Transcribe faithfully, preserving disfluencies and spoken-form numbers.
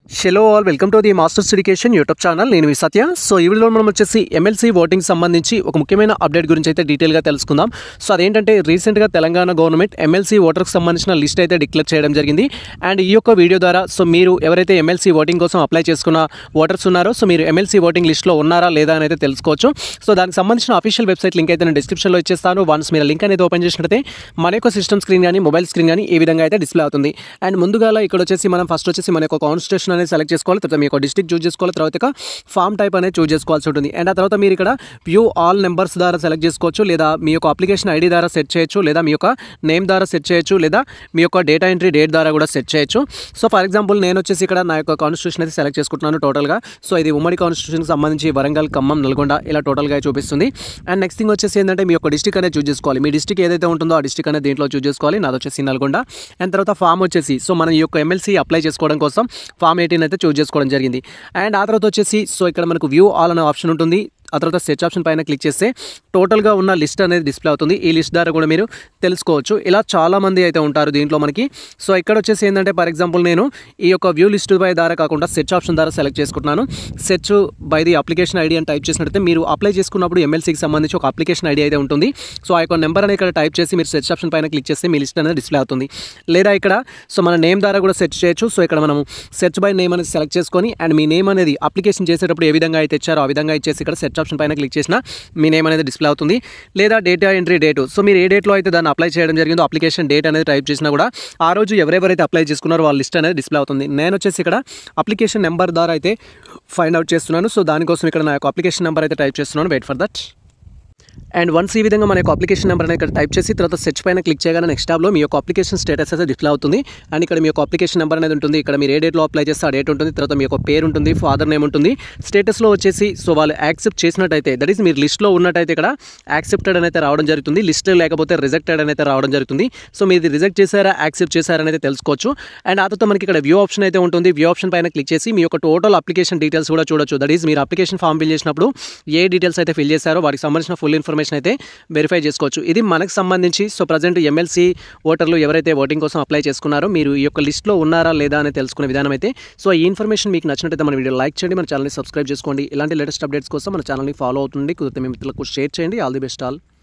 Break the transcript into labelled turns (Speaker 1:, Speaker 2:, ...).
Speaker 1: Hello all welcome to the masters education YouTube channel. నేను మీ సత్య. So ఈ వీడియోలో మనం వచ్చేసి ఎమ్మెల్సీ ఓటింగ్ సంబంధించి ఒక ముఖ్యమైన అప్డేట్ గురించి అయితే డీటెయిల్గా తెలుసుకుందాం. సో అదేంటంటే రీసెంట్గా తెలంగాణ గవర్నమెంట్ ఎమ్మెల్సీ ఓటర్కి సంబంధించిన లిస్ట్ అయితే డిక్లేర్ చేయడం జరిగింది. అండ్ ఈ యొక్క వీడియో ద్వారా సో మీరు ఎవరైతే ఎమ్మెల్సీ ఓటింగ్ కోసం అప్లై చేసుకున్న ఓటర్స్ ఉన్నారో సో మీరు ఎమ్మెల్సీ ఓటింగ్ లిస్ట్లో ఉన్నారా లేదా అని అయితే తెలుసుకోవచ్చు. సో దానికి సంబంధించిన అఫీషియల్ వెబ్సైట్ లింక్ అయితే నేను డిస్క్రిప్షన్లో ఇచ్చేస్తాను. వన్స్ మీరు లింక్ అనేది ఓపెన్ చేసినట్లయితే మన యొక్క సిస్టమ్ స్క్రీన్ కానీ మొబైల్ స్క్రీన్ కానీ ఈ విధంగా అయితే డిస్ప్లే అవుతుంది. అండ్ ముందుగా ఇక్కడ వచ్చేసి మనం ఫస్ట్ వచ్చేసి మన యొక్క కాన్స్టిట్యూషన్ అనేది సెలెక్ట్ చేసుకోవాలి. తర్వాత మీ యొక్క డిస్ట్రిక్ట్ చూస్ చేసుకోవాలి. తర్వాత ఇక ఫామ్ టైప్ అనేది చూస్ చేసుకోవాల్సి ఉంటుంది. అండ్ ఆ తర్వాత మీరు ఇక్కడ వ్యూ ఆల్ నెంబర్స్ ద్వారా సెలెక్ట్ చేసుకోవచ్చు, లేదా మీ యొక్క అప్లికేషన్ ఐడి ద్వారా సెట్ చేయొచ్చు, లేదా మీ యొక్క నేమ్ ద్వారా సెట్ చేయొచ్చు, లేదా మీ యొక్క డేటా ఎంట్రీ డేట్ ద్వారా కూడా సెట్ చేయొచ్చు. సో ఫర్ ఎగ్జాంపుల్ నేను వచ్చేసి ఇక్కడ నా యొక్క కాన్స్టిట్యూషన్ అయితే సెలెక్ట్ చేసుకుంటున్నాను టోటల్గా. సో ఇది ఉమ్మడి కాన్స్టిట్యూషన్కి సంబంధించి వరంగల్, ఖమ్మం, నల్గొండ ఇలా టోటల్గా చూపిస్తుంది. అండ్ నెక్స్ట్ థింగ్ వచ్చేసి ఏంటంటే మీ యొక్క డిస్ట్రిక్ట్ అనేది చూస్ చేసుకోవాలి. మీ డిస్ట్రిక్ట్ ఏదైతే ఉంటుందో ఆ డిస్ట్రిక్ట్ అనేది దీంట్లో చూస్ చేసుకోవాలి. నాది వచ్చేసి నల్గొండ. అండ్ తర్వాత ఫామ్ వచ్చేసి సో మనం ఈ యొక్క ఎమ్మెల్సీ అప్లై చేసుకోవడం కోసం ఫామ్ ఎయిటీన్ అయితే చూస్ చేసుకోవడం జరిగింది. అండ్ ఆ తర్వాత వచ్చేసి సో ఇక్కడ మనకు వ్యూ ఆల్ అనే ఆప్షన్ ఉంటుంది. ఆ తర్వాత సెర్చ్ ఆప్షన్ పైన క్లిక్ చేస్తే టోటల్గా ఉన్న లిస్ట్ అనేది డిస్ప్లే అవుతుంది. ఈ లిస్ట్ ద్వారా కూడా మీరు తెలుసుకోవచ్చు. ఇలా చాలామంది అయితే ఉంటారు దీంట్లో మనకి. సో ఇక్కడ వచ్చేసి ఏంటంటే ఫర్ ఎగ్జాంపుల్ నేను ఈ యొక్క వ్యూ లిస్ట్ బై ద్వారా కాకుండా సెర్చ్ ఆప్షన్ ద్వారా సెలెక్ట్ చేసుకుంటున్నాను. Search by the application ID అని టైప్ చేసినట్లయితే మీరు అప్లై చేసుకున్నప్పుడు ఎమ్మెల్సీకి సంబంధించి ఒక అప్లికేషన్ ఐడి అయితే ఉంటుంది. సో ఆ యొక్క నెంబర్ అనేది ఇక్కడ టైప్ చేసి మీరు సెర్చ్ ఆప్షన్ పైన క్లిక్ చేస్తే మీ లిస్ట్ అనేది డిస్ప్లే అవుతుంది. లేదా ఇక్కడ సో మన నేమ్ ద్వారా కూడా సెర్చ్ చేయొచ్చు. సో ఇక్కడ మనం సెర్చ్ బై నేమ్ అనేది సెలెక్ట్ చేసుకొని అండ్ మీ నేమ్ అనేది అప్లికేషన్ చేసేటప్పుడు ఏ విధంగా అయితే ఇచ్చారో ఆ విధంగా ఇచ్చేసి ఇక్కడ సెర్చ్ ఆప్షన్ పైన క్లిక్ చేసినా మీ నేమ్ అనేది డిస్ప్లే అవుతుంది. లేదా డేటా ఎంట్రీ డేటు సో మీరు ఏ డేట్లో అయితే దాన్ని అప్లై చేయడం జరిగిందో అప్లికేషన్ డేట్ అనేది టైప్ చేసినా కూడా ఆ రోజు ఎవరెవరైతే అప్లై చేసుకున్నారో వాళ్ళ లిస్ట్ అనేది డిస్ప్లే అవుతుంది. నేను వచ్చేసి ఇక్కడ అప్లికేషన్ నెంబర్ ద్వారా అయితే ఫైండ్ అవుట్ చేస్తున్నాను. సో దానికోసం ఇక్కడ నా యొక్క అప్లికేషన్ నెంబర్ అయితే టైప్ చేస్తున్నాను. Wait for that. And once ఈ విధంగా మన యొక్క అప్లికేషన్ నెంబర్ అనేది ఇక్కడ టైప్ చేసి తర్వాత సెర్చ్ పైన క్లిక్ చేయగానే నెక్స్ట్ ట్యాబ్లో మీ యొక్క అప్లికేషన్ స్టేటస్ అయితే డిస్ప్లే అవుతుంది. అండ్ ఇక్కడ మీ యొక్క అప్లికేషన్ నెంబర్ అనేది ఉంటుంది. ఇక్కడ మీరు ఏ డేట్లో అప్లై చేస్తే ఆ డేట్ ఉంటుంది. తర్వాత మీ యొక్క పేరు ఉంటుంది, ఫాదర్ నేమ్ ఉంటుంది. స్టేటస్లో వచ్చేసి సో వాళ్ళు యాక్సెప్ట్ చేసినట్టయితే దట్ ఈస్ మీరు లిస్ట్లో ఉన్నట్టయితే ఇక్కడ యాక్సెప్టెడ్ అనేది రావడం జరుగుతుంది. లిస్ట్ లేకపోతే రిజెక్టెడ్ అనేది రావడం జరుగుతుంది. సో మీరు రిజెక్ట్ చేశారా యాక్సెప్ట్ చేశారా అనేది తెలుసుకోవచ్చు. అండ్ ఆ తర్వాత మనకి ఇక్కడ వ్యూ ఆప్షన్ అయితే ఉంటుంది. వ్యూ ఆప్షన్ పైన క్లిక్ చేసి మీ యొక్క టోటల్ అప్లికేషన్ డీటెయిల్స్ కూడా చూడొచ్చు. దట్ ఈస్ మీరు అప్లికేషన్ ఫామ్ ఫిల్ చేసినప్పుడు ఏ డీటెయిల్స్ అయితే ఫిల్ చేశారో వాటికి సంబంధించిన ఫుల్ ఇన్ఫర్మేషన్ అయితే వెరిఫై చేసుకోవచ్చు. ఇది మనకు సంబంధించి సో ప్రజెంట్ ఎమ్మెల్సీ ఓటర్లు ఎవరైతే ఓటింగ్ కోసం అప్లై చేసుకున్నారో మీరు ఈ యొక్క లిస్ట్లో ఉన్నారా లేదా అని తెలుసుకునే విధానం అయితే. సో ఈ ఇన్ఫర్మేషన్ మీకు నచ్చినట్లయితే మన వీడియో లైక్ చేయండి, మన ఛానల్ని సబ్స్క్రైబ్ చేసుకోండి. ఇలాంటి లేటెస్ట్ అప్డేట్స్ కోసం మన ఛానల్ని ఫాలో అవుతుంది. కుదిరితే మీ మిత్రులకు షేర్ చేయండి. All the best all.